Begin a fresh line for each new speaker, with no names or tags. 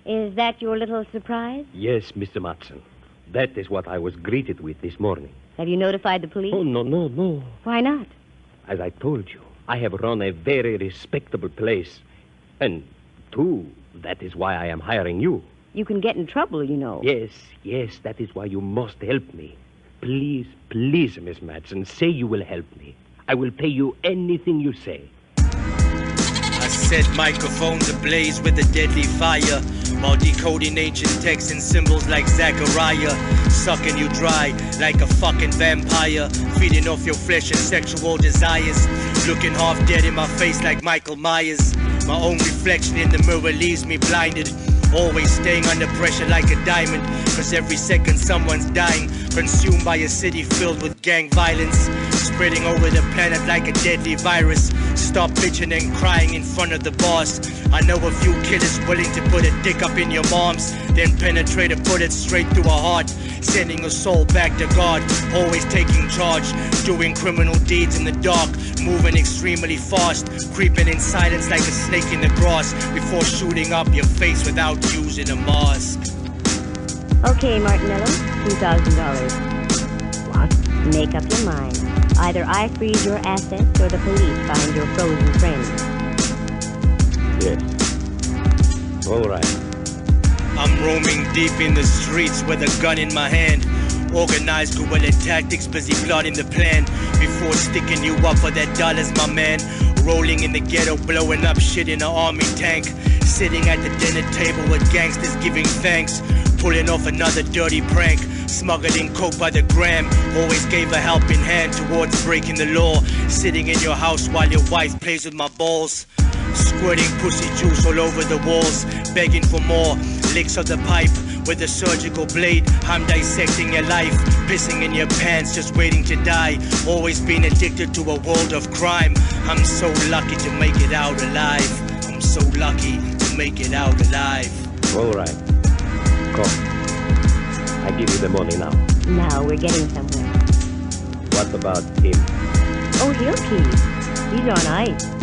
Is that your little surprise?
Yes, Mr. Matson. That is what I was greeted with this morning.
Have you notified the police?
Oh, no.
Why not?
As I told you, I have run a very respectable place. And, too, that is why I am hiring you.
You can get in trouble, you know.
Yes, that is why you must help me. Please, Miss Madsen, say you will help me. I will pay you anything you say.
I set microphones ablaze with a deadly fire, while decoding ancient texts and symbols like Zechariah, sucking you dry like a fucking vampire, feeding off your flesh and sexual desires, looking half dead in my face like Michael Myers. My own reflection in the mirror leaves me blinded, always staying under pressure like a diamond, cause every second someone's dying, consumed by a city filled with gang violence, spreading over the planet like a deadly virus. Stop bitching and crying in front of the boss. I know a few killers willing to put a dick up in your moms, then penetrate a bullet straight through her heart, sending your soul back to God. Always taking charge, doing criminal deeds in the dark, moving extremely fast, creeping in silence like a snake in the grass, before shooting up your face without using a mask.
Okay, Martinello, $2,000.
What?
Make up your mind. Either I freeze your assets or the police find your frozen friend.
Yes. All right.
I'm roaming deep in the streets with a gun in my hand. Organized guerrilla tactics, busy plotting the plan. Before sticking you up for that dollars, my man. Rolling in the ghetto, blowing up shit in an army tank. Sitting at the dinner table with gangsters giving thanks. Pulling off another dirty prank. Smuggling coke by the gram. Always gave a helping hand towards breaking the law. Sitting in your house while your wife plays with my balls. Squirting pussy juice all over the walls. Begging for more. Licks of the pipe with a surgical blade. I'm dissecting your life. Pissing in your pants, just waiting to die. Always been addicted to a world of crime. I'm so lucky to make it out alive. I'm so lucky to make it out alive.
All right. Come. I give you the money now.
Now we're getting somewhere.
What about him?
Oh, he'll keep. He's on ice.